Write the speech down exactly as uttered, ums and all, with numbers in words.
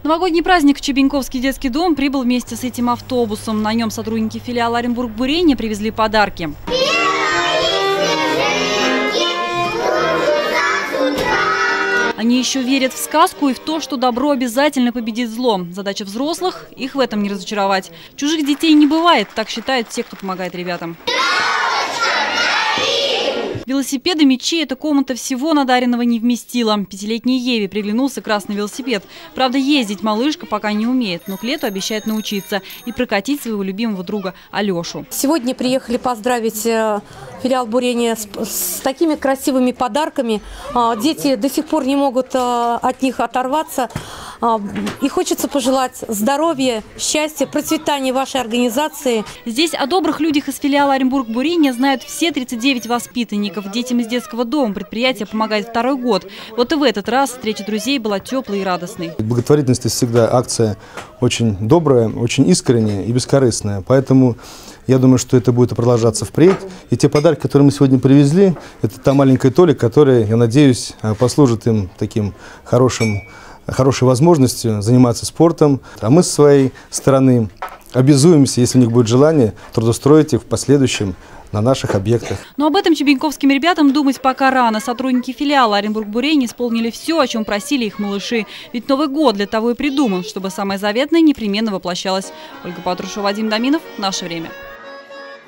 Новогодний праздник в Чебеньковский детский дом прибыл вместе с этим автобусом. На нем сотрудники филиала Оренбург-Бурение привезли подарки. Они еще верят в сказку и в то, что добро обязательно победит зло. Задача взрослых – их в этом не разочаровать. Чужих детей не бывает, так считают те, кто помогает ребятам. Велосипеды, мячи – эта комната всего надаренного не вместила. Пятилетней Еве приглянулся красный велосипед. Правда, ездить малышка пока не умеет, но к лету обещает научиться и прокатить своего любимого друга Алешу. Сегодня приехали поздравить филиал Бурения с, с такими красивыми подарками. Дети до сих пор не могут от них оторваться. И хочется пожелать здоровья, счастья, процветания вашей организации. Здесь о добрых людях из филиала Оренбург-Бурение знают все тридцать девять воспитанников. Детям из детского дома предприятие помогает второй год. Вот и в этот раз встреча друзей была теплой и радостной. Благотворительность всегда акция очень добрая, очень искренняя и бескорыстная. Поэтому я думаю, что это будет продолжаться впредь. И те подарки, которые мы сегодня привезли, это та маленькая толика, которая, я надеюсь, послужит им таким хорошим хорошей возможностью заниматься спортом, а мы с своей стороны обязуемся, если у них будет желание, трудоустроить их в последующем на наших объектах. Но об этом чебеньковским ребятам думать пока рано. Сотрудники филиала Оренбург-Бурение исполнили все, о чем просили их малыши. Ведь Новый год для того и придуман, чтобы самое заветное непременно воплощалось. Ольга Патрушева, Вадим Доминов. Наше время.